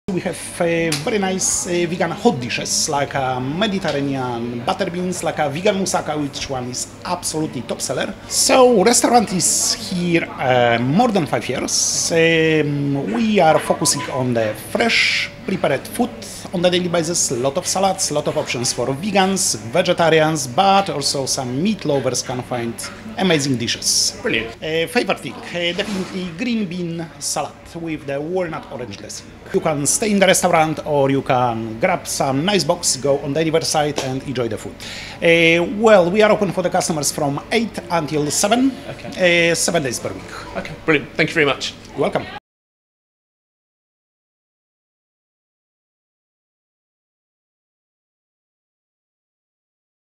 We have very nice vegan hot dishes like Mediterranean butter beans, like a vegan moussaka, which one is absolutely top seller. So restaurant is here more than 5 years. We are focusing on the fresh prepared food on a daily basis. A lot of salads, a lot of options for vegans, vegetarians, but also some meat lovers can find amazing dishes. Brilliant. Favorite thing, definitely green bean salad with the walnut orange dressing. You can stay in the restaurant or you can grab some nice box, go on the river side and enjoy the food. Well, we are open for the customers from 8 until 7, Okay. 7 days per week. Okay, brilliant. Thank you very much. Welcome.